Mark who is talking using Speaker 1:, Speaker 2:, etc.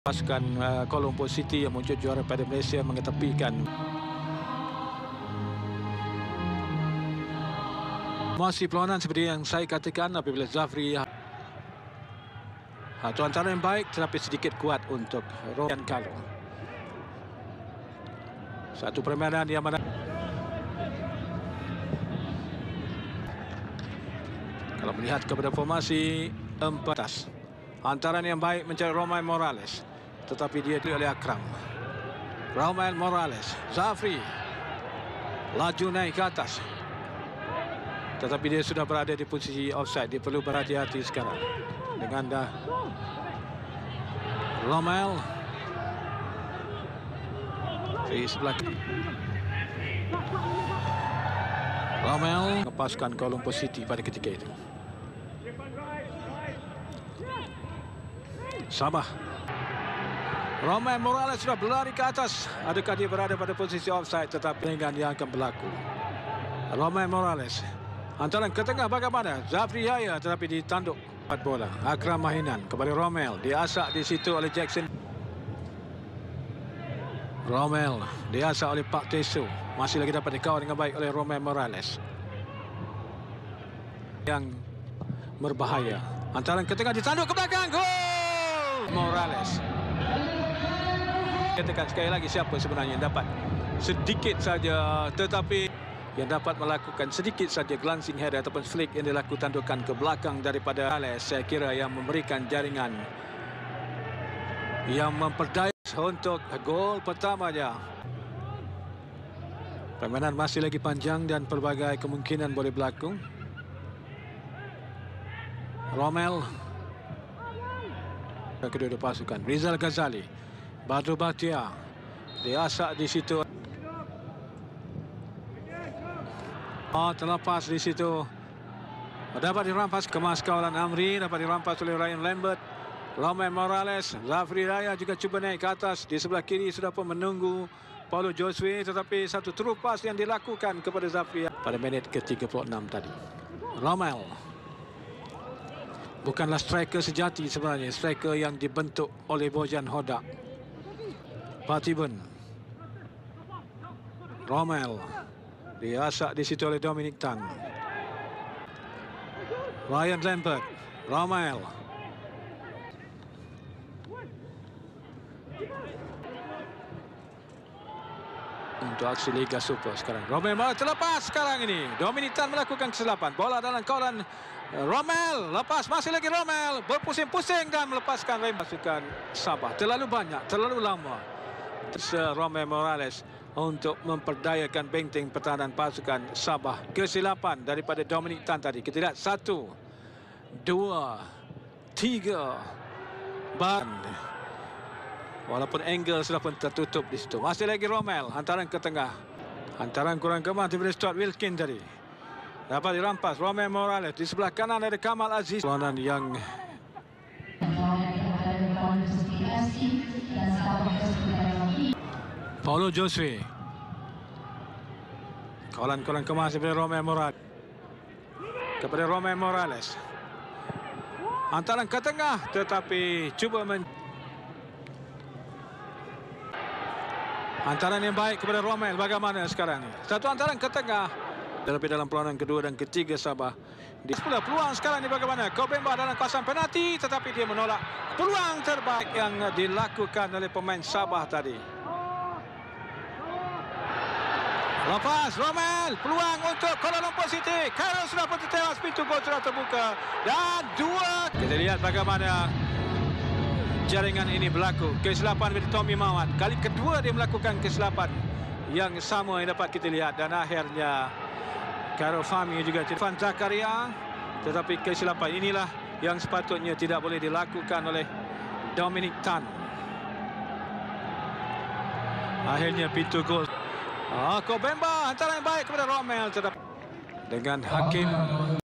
Speaker 1: Pasukan Kuala Lumpur City yang muncul juara pada Malaysia mengetepikan masih perlawanan seperti yang saya katakan apabila Zafri itu antara yang baik tetapi sedikit kuat untuk Royan Carlo. Satu permainan yang mana kalau melihat kepada formasi 4 atas, antara yang baik mencari Romain Morales, tetapi dia oleh Akram. Romain Morales, Zafri laju naik ke atas, tetapi dia sudah berada di posisi offside. Dia perlu berhati-hati sekarang dengan Romel di sebelah Romel lepaskan Kuala Lumpur City pada ketika itu. Sabah, Romain Morales sudah berlari ke atas. Adakah dia berada pada posisi offside? Tetapi pertandingan yang akan berlaku. Romain Morales antara ke tengah bagaimana? Zafri Yahya tetapi ditanduk 4 bola. Akram Mahinan kepada Romel, diasak di situ oleh Jackson. Romel diasak oleh Pak Teso, masih lagi dapat dikawal dengan baik oleh Romain Morales yang berbahaya. Antara ke tengah ditanduk ke belakang. Gol Morales. Katakan sekali lagi siapa sebenarnya yang dapat sedikit saja, tetapi yang dapat melakukan sedikit saja glancing header ataupun flick yang dilakukan tandukan ke belakang daripada Morales. Saya kira yang memberikan jaringan yang memperdaya untuk gol pertamanya. Permainan masih lagi panjang dan pelbagai kemungkinan boleh berlaku. Romel kedua-dua pasukan. Rizal Ghazali, Badru Bakhtiar diasak di situ. Terlepas di situ. Dapat dirampas kemas kawalan Amri, dapat dirampas oleh Ryan Lambert. Romain Morales, Zafri Yahya juga cuba naik ke atas. Di sebelah kiri sudah pun menunggu Paulo Josue, tetapi satu terupas yang dilakukan kepada Zafri pada minit ke-36 tadi. Romel bukanlah striker sejati sebenarnya, striker yang dibentuk oleh Bojan Hodak. Patibun, Romel diasak di situ oleh Dominic Tan. Ryan Lambert, Romel untuk aksi Liga Super sekarang. Romel terlepas sekarang ini. Dominic Tan melakukan kesilapan. Bola dalam kawalan Romel, lepas masih lagi Romel, berpusing-pusing dan melepaskan pasukan Sabah. Terlalu banyak, terlalu lama Romain Morales untuk memperdayakan benteng pertahanan pasukan Sabah. Kesilapan daripada Dominic Tan tadi. Kita lihat 1, 2, 3 ban. Walaupun angle sudah pun tertutup di situ. Masih lagi Romel, hantaran ke tengah. Hantaran kurang kemas daripada Stuart Wilkin tadi. Dapat dirampas Romain Morales. Di sebelah kanan ada Kamal Aziz. Perlawanan yang Paulo Josue. Kawalan kemas daripada Romain Morales. Kepada Romain Morales. Hantaran ke tengah tetapi cuba hantaran yang baik kepada Romel. Bagaimana sekarang ni? Satu hantaran ke tengah. Tetapi dalam perlawanan kedua dan ketiga Sabah di sebelah peluang sekarang ni bagaimana? Kobemba dalam kawasan penalti tetapi dia menolak peluang terbaik yang dilakukan oleh pemain Sabah tadi. Lepas Romel, peluang untuk Kuala Lumpur City. Carol sudah pun tewas, pintu gol sudah terbuka dan 2. Kita lihat bagaimana jaringan ini berlaku. Kesilapan dari Tommy Mawat. Kali kedua dia melakukan kesilapan yang sama yang dapat kita lihat dan akhirnya Carol Fahmi juga Irfan Zakaria, tetapi kesilapan inilah yang sepatutnya tidak boleh dilakukan oleh Dominic Tan. Akhirnya pintu gol. Kobemba hantaran yang baik kepada Romel, tetapi dengan hakim